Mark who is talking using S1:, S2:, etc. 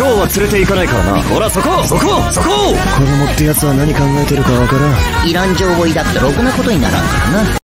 S1: は連れて行かないからな。ほらそこそこそこ。子供ってやつは何考えてるかわからん。
S2: いらん情報だってろくなことにならんからな。